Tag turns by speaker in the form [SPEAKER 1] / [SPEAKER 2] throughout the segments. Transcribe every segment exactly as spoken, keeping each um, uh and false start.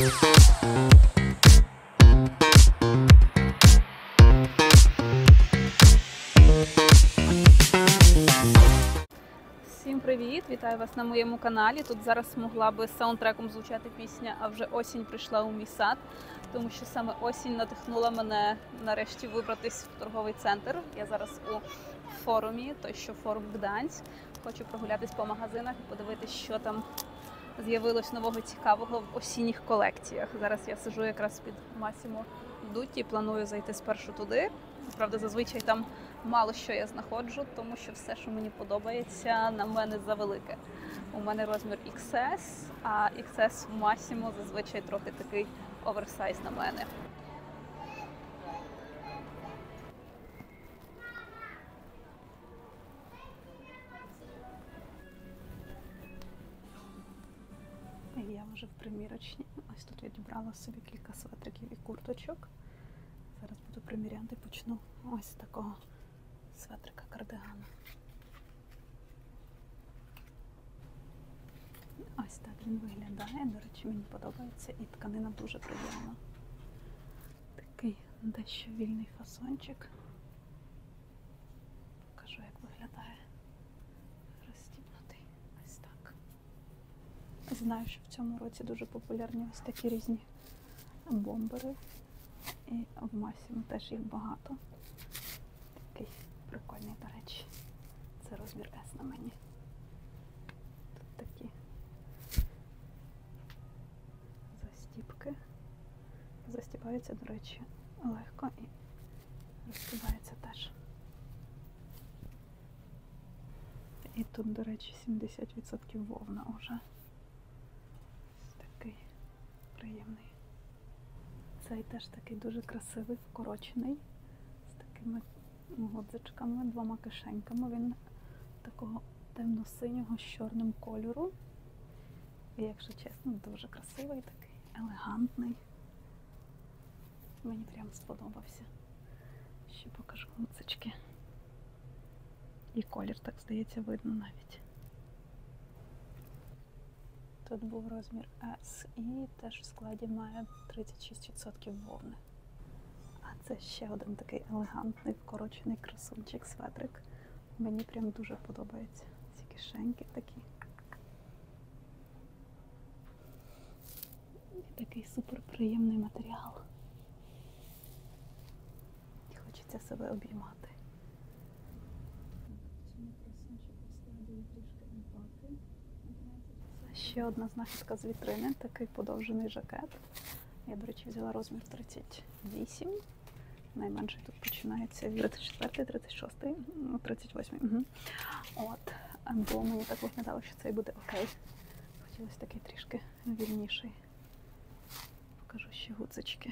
[SPEAKER 1] Всім привіт! Вітаю вас на моєму каналі. Тут зараз могла би саундтреком звучати пісня «А вже осінь прийшла у мій сад», тому що саме осінь надихнула мене нарешті вибратись в торговий центр. Я зараз у форумі, той що форум Гданськ. Хочу прогулятись по магазинах і подивитись, що там з'явилось нового цікавого в осінніх колекціях. Зараз я сиджу якраз під Massimo Dutti, планую зайти спершу туди. Правда, зазвичай там мало що я знаходжу, тому що все, що мені подобається, на мене завелике. У мене розмір ікс ес, а ікс ес в Massimo зазвичай трохи такий оверсайз на мене. Я вже в примірочні. Ось тут я дібрала собі кілька светриків і курточок. Зараз буду приміряти, почну ось з такого светрика кардигана. Ось так він виглядає. До речі, мені подобається і тканина дуже приємна. Такий дещо вільний фасончик. Покажу, як виглядає. Розстібнутий. Ось так. Знаю, що в цьому році дуже популярні ось такі різні бомбери. І в Massimo теж їх багато. Такий прикольний, до речі. Це розмір ес на мені. Тут такі застібки. Застібаються, до речі, легко і розстібається теж. І тут, до речі, сімдесят відсотків вовна уже. Ось такий приємний. Цей теж такий дуже красивий, вкорочений, з такими гудзичками, двома кишеньками. Він такого темно-синього з чорним кольору. І, якщо чесно, дуже красивий, такий елегантний. Мені прям сподобався. Ще покажу гудзички. І колір, так здається, видно навіть. Тут був розмір ес і теж в складі має тридцять шість відсотків вовни. А це ще один такий елегантний, вкорочений красунчик светрик. Мені прям дуже подобається. Ці кишеньки такі. І такий супер приємний матеріал. І хочеться себе обіймати. Ще одна знахідка з вітрини, такий подовжений жакет. Я, до речі, взяла розмір тридцять вісім. Найменший тут починається від тридцять четвертий, тридцять шостий, тридцять восьмий. Угу. От. Бо мені так виглядало, що цей буде окей. Хотілося такий трішки вільніший. Покажу ще гудзички.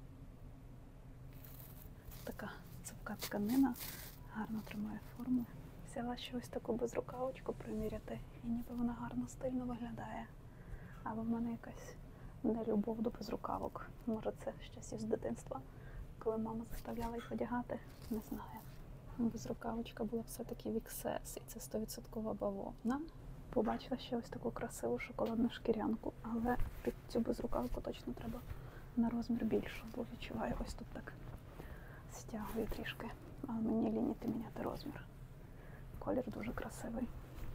[SPEAKER 1] Така цупка тканина, гарно тримає форму. Взяла ще ось таку безрукавочку приміряти, і ніби вона гарно, стильно виглядає. Але в мене якась нелюбов до безрукавок. Може, це з часів з дитинства, коли мама заставляла їх одягати, не знаю. Безрукавочка була все-таки в ікс ес, і це сто відсотків бавовна. Побачила ще ось таку красиву шоколадну шкірянку, але під цю безрукавку точно треба на розмір більшу, бо відчуваю, ось тут так стягую трішки. Але мені лініти міняти розмір. Колір дуже красивий.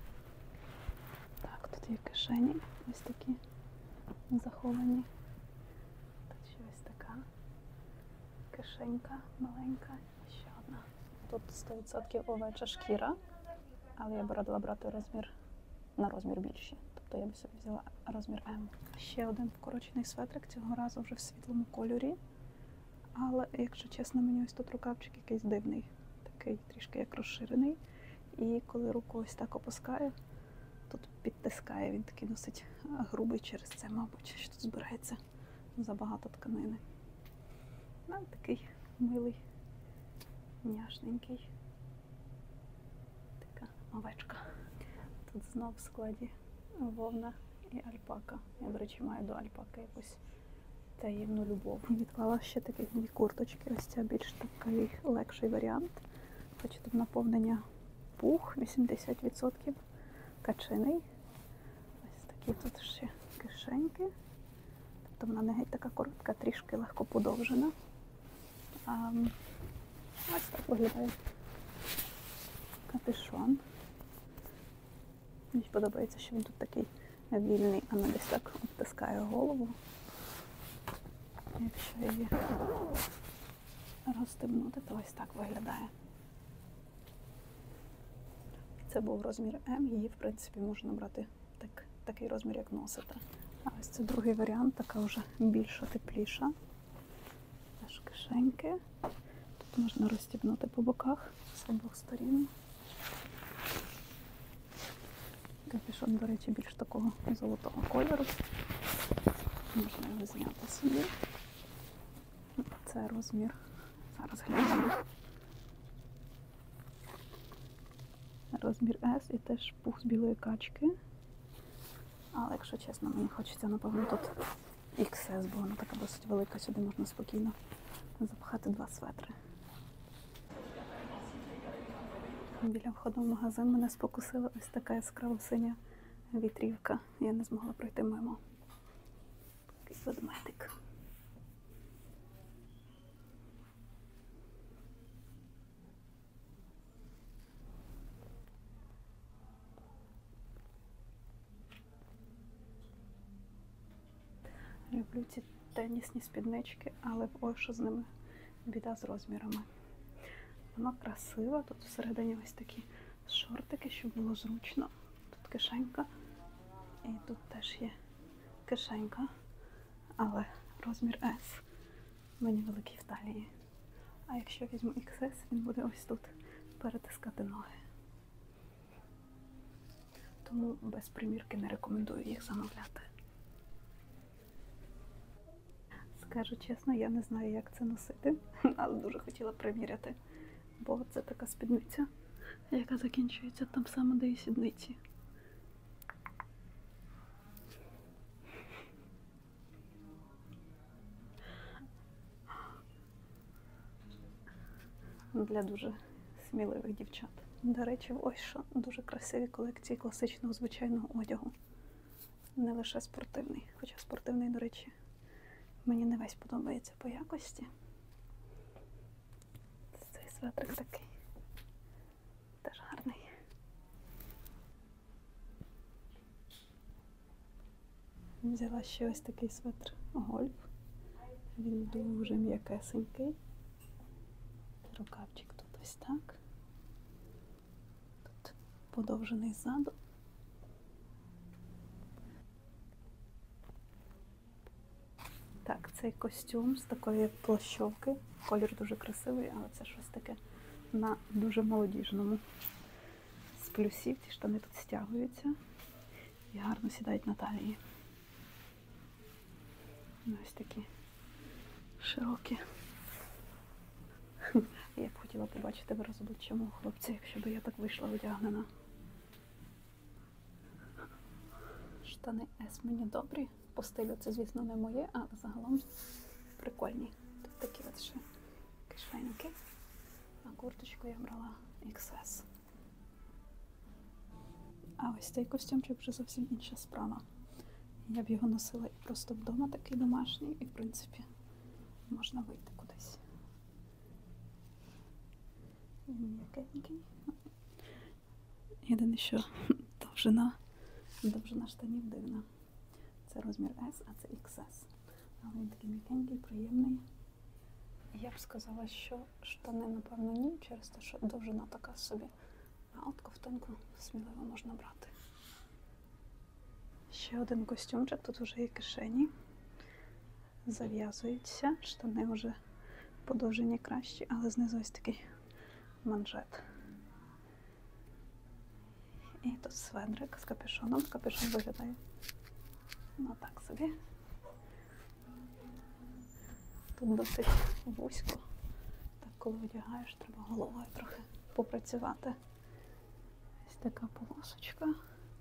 [SPEAKER 1] Так, тут є кишені, ось такі заховані. Тут ще ось така кишенька маленька, ще одна. Тут сто відсотків овеча шкіра, але я б радила брати розмір на розмір більший. Тобто я б собі взяла розмір ем. Ще один вкорочений светрик, цього разу вже в світлому кольорі. Але, якщо чесно, мені ось тут рукавчик якийсь дивний. Такий трішки як розширений. І коли руку ось так опускаю, тут підтискає, він такий досить грубий через це, мабуть, що тут збирається забагато тканини. Ну, такий милий, няшненький. Така овечка. Тут знов в складі вовна і альпака. Я, до речі, маю до альпаки якусь таємну любов. Відклала ще такі дві курточки. Ось ця більш такий легший варіант. Хоч тут наповнення пух, вісімдесят відсотків качиний. Ось такі тут ще кишеньки. Тобто вона не геть така коротка, трішки легко подовжена. А, ось так виглядає капюшон. Мені подобається, що він тут такий вільний, а не десь так обтискає голову. Якщо її розстебнути, то ось так виглядає. Це був розмір М, її, в принципі, можна брати так, такий розмір, як носите. А ось це другий варіант, така вже більша, тепліша. Теж кишеньки. Тут можна розстібнути по боках з обох сторін. Капюшон, до речі, більш такого золотого кольору. Можна його зняти собі. Це розмір. Зараз глянемо. Розмір С і теж пух з білої качки. Але, якщо чесно, мені хочеться, напевно, тут ікс ес, бо вона така досить велика, сюди можна спокійно запхати два светри. Біля входу в магазин мене спокусила ось така яскрава синя вітрівка. Я не змогла пройти мимо. Такий ведмедик. Люблю ці тенісні спіднички, але ось що з ними біда з розмірами. Вона красива, тут всередині ось такі шортики, щоб було зручно. Тут кишенька і тут теж є кишенька, але розмір С мені великий в талії. А якщо візьму ікс ес, він буде ось тут перетискати ноги. Тому без примірки не рекомендую їх замовляти. Скажу чесно, я не знаю, як це носити, але дуже хотіла приміряти. Бо це така спідниця, яка закінчується там саме, де і сідниці. Для дуже сміливих дівчат. До речі, ось що дуже красиві колекції класичного звичайного одягу. Не лише спортивний. Хоча спортивний, до речі, мені не весь подобається по якості. Цей светрик такий. Теж гарний. Взяла ще ось такий светр гольф. Він дуже м'якесенький. Рукавчик тут ось так. Тут подовжений ззаду. Так, цей костюм з такої плащовки. Колір дуже красивий, але це щось таке на дуже молодіжному. З плюсів ці штани тут стягуються і гарно сідають на талії. Ось такі широкі. Я б хотіла побачити вираз обличчя мого хлопця, якщо б я так вийшла одягнена. Штани С мені добрі. По стилю це, звісно, не моє, але загалом прикольні. Тут такі от ще кишеньки. А курточку я брала ікс ес. А ось цей костюмчик вже зовсім інша справа. Я б його носила і просто вдома, такий домашній, і, в принципі, можна вийти кудись. Він м'якенький. Єдине, що довжина, довжина штанів дивна. Це розмір С, а це ікс ес. Але він такий м'якенький, приємний. Я б сказала, що штани, напевно, ні, через те, що довжина така собі. А от ковтинку сміливо можна брати. Ще один костюмчик, тут вже є кишені. Зав'язується, штани вже подовжені кращі, але знизу ось такий манжет. І тут сведрик з капюшоном. Капюшон виглядає ну так собі. Тут досить вузько. Так, коли одягаєш, треба головою трохи попрацювати. Ось така полосочка.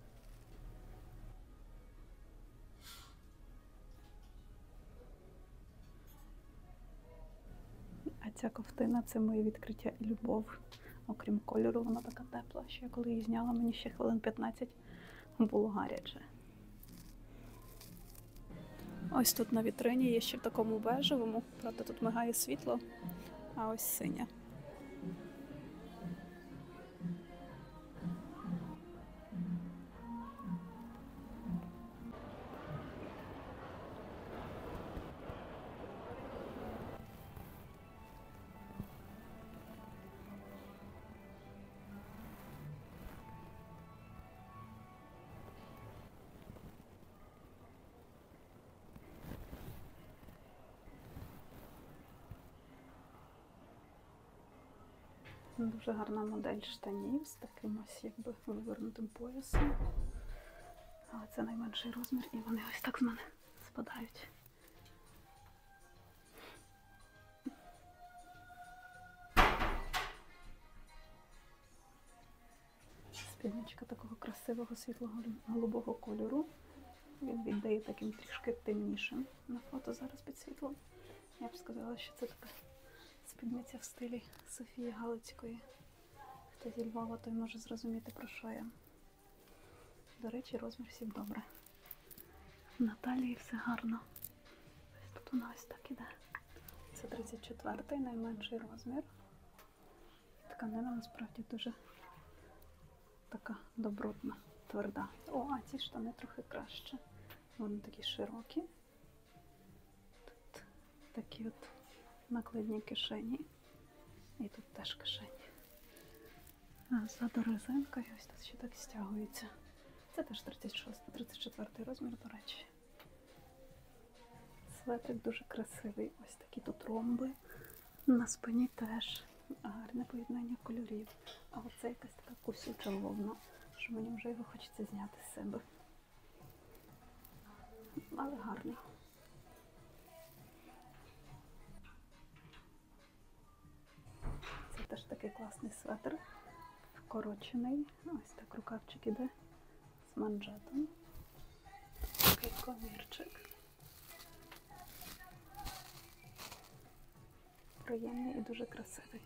[SPEAKER 1] А ця ковтина – це моє відкриття і любов. Окрім кольору, вона така тепла, що я коли її зняла, мені ще хвилин п'ятнадцять було гаряче. Ось тут на вітрині є ще в такому бежевому, правда тут мигає світло, а ось синя. Дуже гарна модель штанів з таким ось якби вивернутим поясом. Але це найменший розмір і вони ось так з мене спадають. Спідничка такого красивого світло-голубого кольору. Він віддає таким трішки темнішим на фото зараз під світлом. Я б сказала, що це така спідниця в стилі Софії Галицької. Хто зі Львова, той може зрозуміти, про що я. До речі, розмір сів добре. На талії все гарно. Ось тут вона ось так іде. Це тридцять четвертий, найменший розмір. Тканина насправді дуже така добротна, тверда. О, а ці штани трохи краще. Вони такі широкі. Тут такі от накладні кишені. І тут теж кишені. А ззаду резинка і ось тут ще так стягується. Це теж тридцять шостий, тридцять четвертий розмір, до речі. Светрик дуже красивий. Ось такі тут ромби. На спині теж гарне поєднання кольорів. А оце якась така кусюча вовна, що мені вже його хочеться зняти з себе. Але гарний. Це теж такий класний светр. Вкорочений. Ось так рукавчик іде з манжетом. Такий комірчик. Приємний і дуже красивий.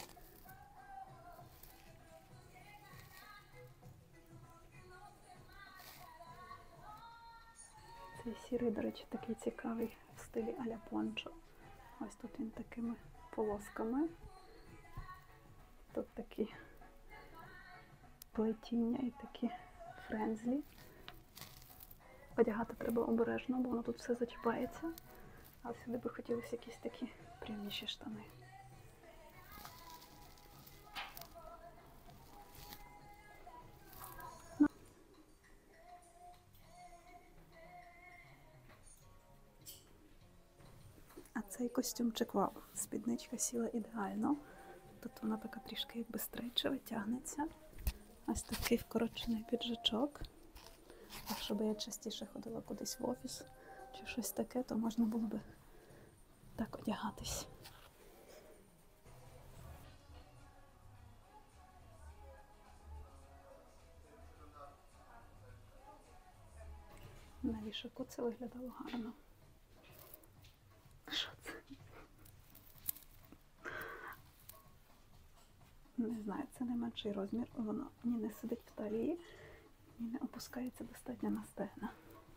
[SPEAKER 1] Цей сірий, до речі, такий цікавий в стилі а-ля пончо. Ось тут він такими полосками. Тут такі плетіння і такі френзлі. Одягати треба обережно, бо воно тут все зачіпається. Але сюди би хотілося якісь такі пряміші штани. Ну. А цей костюмчик, вау, спідничка сіла ідеально. Тут вона така трішки якби стрейчева, тягнеться. Ось такий вкорочений піджачок. Якщо б я частіше ходила кудись в офіс чи щось таке, то можна було би так одягатись. На вішаку це виглядало гарно. Що це? Не знаю, це найменший розмір. Воно ні не сидить в талії, ні не опускається достатньо на стегна.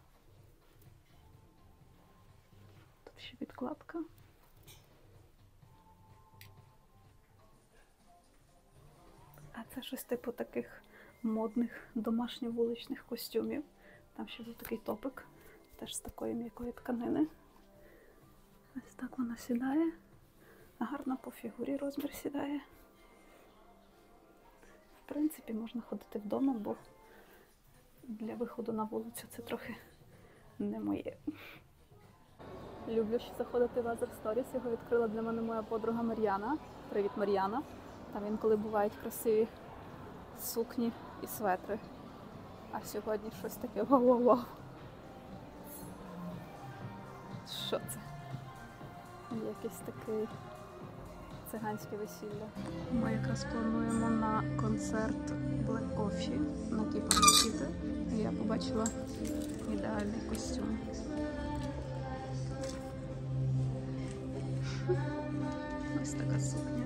[SPEAKER 1] Тут ще підкладка. А це щось типу таких модних домашньо-вуличних костюмів. Там ще був такий топик, теж з такої м'якої тканини. Ось так вона сідає. Гарно по фігурі розмір сідає. В принципі, можна ходити вдома, бо для виходу на вулицю це трохи не моє. Люблю ще заходити в Азер Stories. Його відкрила для мене моя подруга Мар'яна. Привіт, Мар'яна. Там інколи бувають красиві сукні і светри. А сьогодні щось таке вау-вау-вау. Що це? Якийсь такий циганське весілля. Ми якраз плануємо на концерт Black Coffee на Кіпр-Чіти. І я побачила ідеальний костюм. Ось така сукня.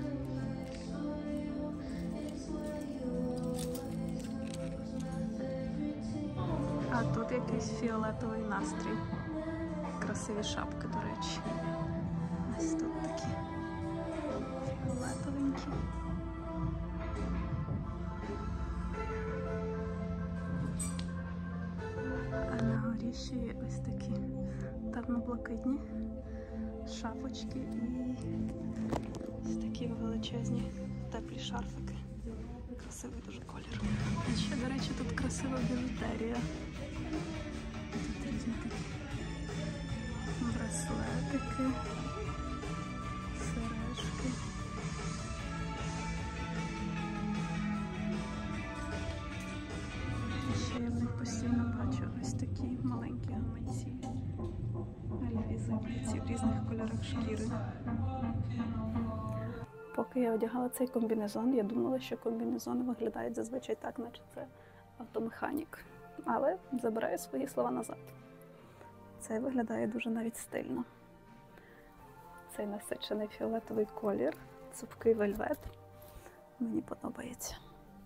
[SPEAKER 1] А тут якийсь фіолетовий настрій. красиві шапки, до речі. Ось тут такі фіолетовенькі. А на горі ще є ось такі темно-блакитні шапочки і ось такі величезні теплі шарфики. Красивий дуже колір. А ще, до речі, тут красива біжутерія. Тут різні такі браслетики, сережки. І ще я в них постійно бачу ось такі маленькі гаманці. Альвізиці в різних кольорах шкіри. Поки я одягала цей комбінезон, я думала, що комбінезони виглядають зазвичай так, наче це автомеханік. Але забираю свої слова назад. Це виглядає дуже навіть стильно. Цей насичений фіолетовий колір, цупкий вельвет. Мені подобається.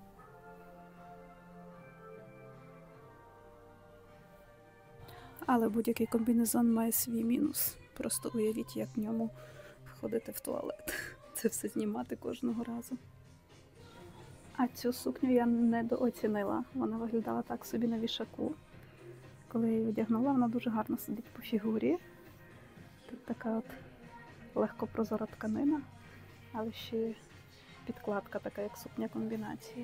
[SPEAKER 1] Але будь-який комбінезон має свій мінус. Просто уявіть, як в ньому входити в туалет. Це все знімати кожного разу. А цю сукню я недооцінила. Вона виглядала так собі на вішаку. Коли я її одягнула, вона дуже гарно сидить по фігурі. Тут така от легкопрозора тканина, але ще підкладка така, як сукня-комбінація.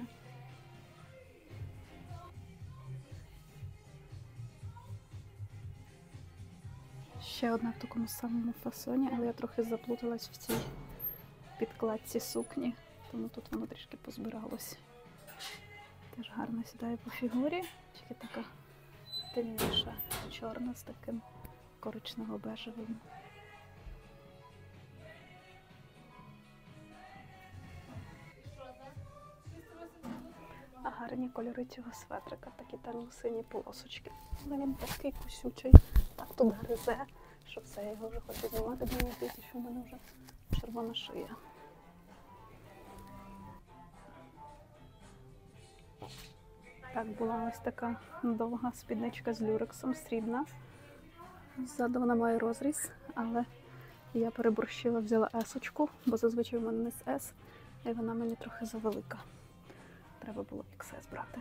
[SPEAKER 1] Ще одна в такому самому фасоні, але я трохи заплуталась в цій підкладці сукні, тому тут воно трішки позбиралось. Теж гарно сідає по фігурі, тільки така темніша, чорна з таким коричнево-бежевим. А гарні кольори цього светрика, такі темно-сині полосочки. Але він такий кусючий, так тут гризе, що все, я його вже хочу знімати, бо мені здається, що в мене вже червона шия. Так, була ось така довга спідничка з люрексом, срібна. Ззаду вона має розріз, але я переборщила, взяла есочку, бо зазвичай в мене не з ес, і вона мені трохи завелика. Треба було ікс ес брати.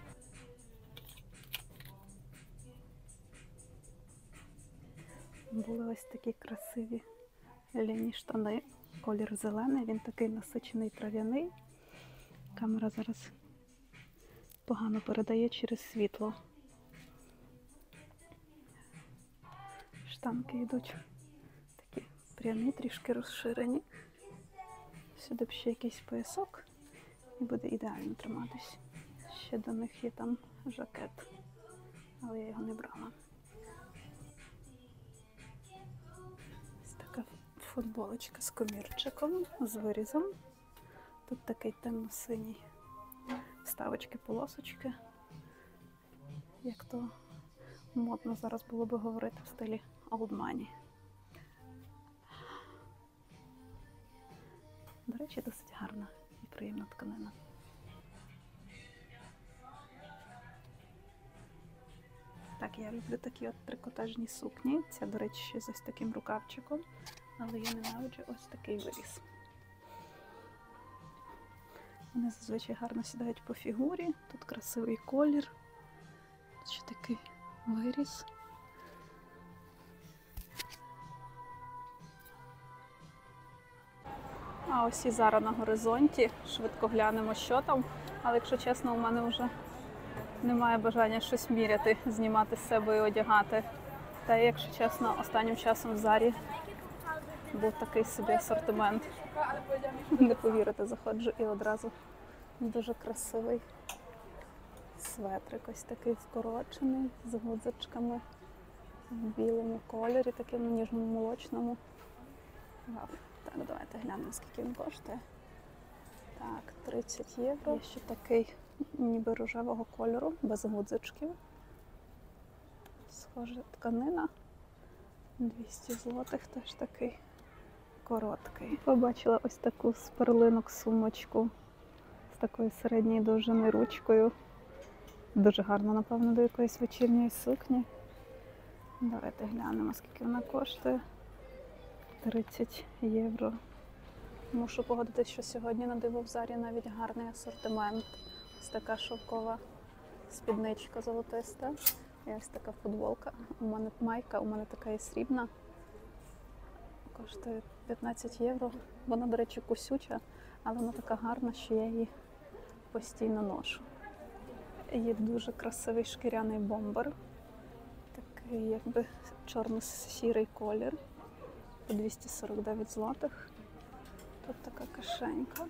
[SPEAKER 1] Були ось такі красиві ляні штани, колір зелений, він такий насичений трав'яний. Камера зараз погано передає через світло. Штанки йдуть такі прямі, трішки розширені. Сюди б ще якийсь поясок і буде ідеально триматись. Ще до них є там жакет, але я його не брала. Ось така футболочка з комірчиком, з вирізом. Тут такий темно-синій. Вставочки, полосочки, як то модно зараз було би говорити в стилі Old Money. До речі, досить гарна і приємна тканина. Так, я люблю такі от трикотажні сукні. Ця, до речі, ще з ось таким рукавчиком, але я ненавиджу ось такий виріз. Вони зазвичай гарно сідають по фігурі, тут красивий колір, тут ще такий виріз. А ось і зараз на горизонті, швидко глянемо, що там, але якщо чесно, у мене вже немає бажання щось міряти, знімати з себе і одягати. Та якщо чесно, останнім часом в Зарі був такий собі асортимент. Не повірите, заходжу і одразу дуже красивий светрик, ось такий вкорочений, з гудзичками, в білому кольорі, такому ніжному молочному. Вау. Так, давайте глянемо, скільки він коштує. Так, тридцять євро. Є ще такий ніби рожевого кольору, без гудзичків. Схожа тканина. двісті злотих, теж такий короткий. Побачила ось таку з перлинок сумочку з такою середньої довжини ручкою. Дуже гарно, напевно, до якоїсь вечірньої сукні. Давайте глянемо, скільки вона коштує. тридцять євро. Мушу погодитися, що сьогодні на диво в Зарі навіть гарний асортимент. Ось така шовкова спідничка золотиста. І ось така футболка. У мене майка, у мене така є срібна. Коштує п'ятнадцять євро. Вона, до речі, кусюча, але вона така гарна, що я її постійно ношу. Є дуже красивий шкіряний бомбер. Такий якби чорно-сірий колір. По двісті сорок дев'ять злотих. Тут така кишенька.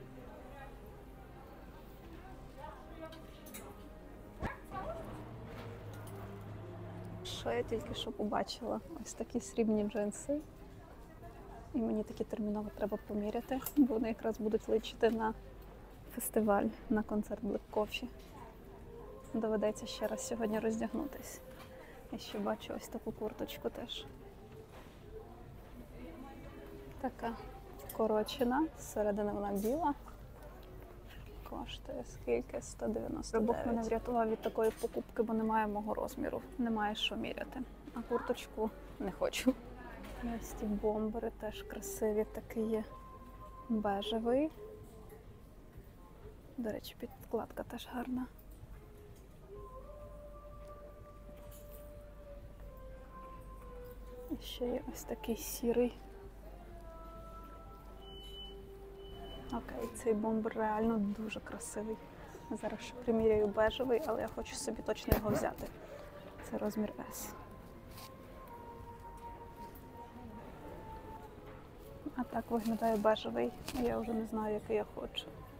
[SPEAKER 1] Що я тільки що побачила? Ось такі срібні джинси. І мені такі терміново треба поміряти, бо вони якраз будуть личити на фестиваль, на концерт Black Coffee. Доведеться ще раз сьогодні роздягнутись. Я ще бачу ось таку курточку теж. Така коротчина, зсередини вона біла. Коштує скільки? сто дев'яносто дев'ять. Бог мене врятував від такої покупки, бо немає мого розміру. Немає що міряти. А курточку не хочу. І ось ці бомбери теж красиві. Такий є бежевий. До речі, підкладка теж гарна. І ще є ось такий сірий. Окей, цей бомбер реально дуже красивий. Зараз ще приміряю бежевий, але я хочу собі точно його взяти. Це розмір ес. А так виглядає бежевий. Я вже не знаю, який я хочу.